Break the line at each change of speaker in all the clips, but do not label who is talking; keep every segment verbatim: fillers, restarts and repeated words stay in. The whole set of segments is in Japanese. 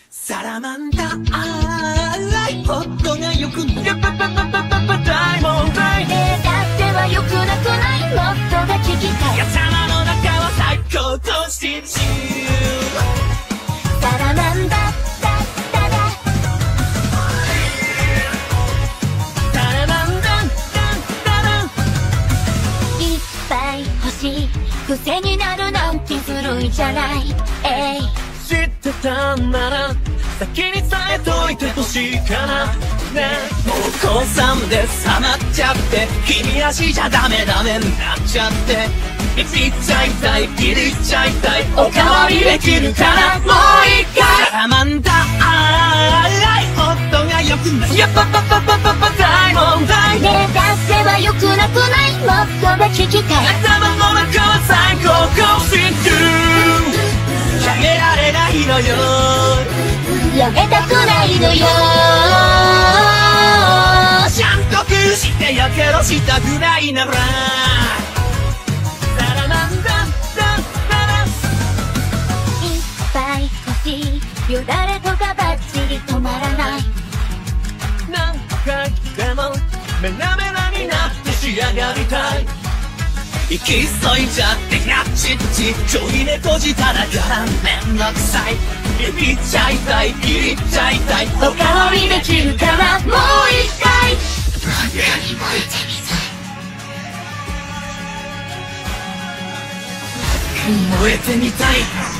サラマンダーライホットがよくやっぱぱぱぱぱぱ大問題
えー、だってはよくなくないもっとが聞きたい
頭の中は最高と信じ
サラマンダだっただ
サラマンダンダンダン
いっぱい欲しい癖になるなんてずるいじゃないえい
知ってたんなら先に伝えといてほしいかなねえもう高さんで冷まっちゃって君足じゃダメダメになっちゃっていっちゃいたい切りちゃいたいおかわりできるからもう一回サラマンダーライホットがよくないやっぱぱぱぱぱぱ大問題
ねえだってはよくなくないもっとが聞きたい
頭の中は最高更新中やめられないのよ
やめたくないのよ
ちゃんとくしてやけどしたくないならサラマンダンダンダン
いっぱい欲しいよだれとかばっちり止まらない
何回でもメラメラになって仕上がりたい息急いじゃってやっちっちちょいねこじたらからめんどくさいビビっちゃいたいビビっちゃいたいおかわりできるからもう一回燃えてみたい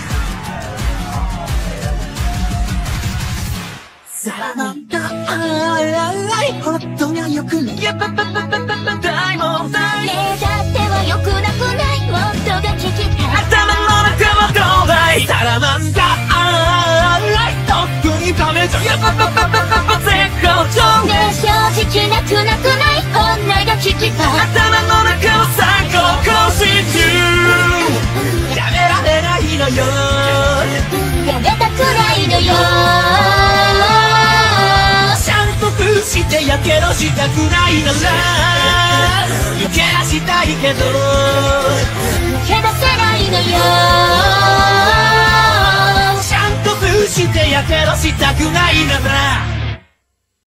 サラマンダーライホットがよくないやっぱぱぱぱぱぱ大問題
ねえだってはよくなくないもっとが聞きたい
頭の中はどうだいサラマンダーライトップにためちゃやっぱぱぱぱぱぱ絶好調
ねえ正直なくなくない女が聞きたい
頭の中は最高更新中やめられないのよ
やめたくないのよ
ちゃんと封してやけどしたくないなら抜け出したいけど
抜け出せないのよ
ちゃんと封してやけどしたくないなら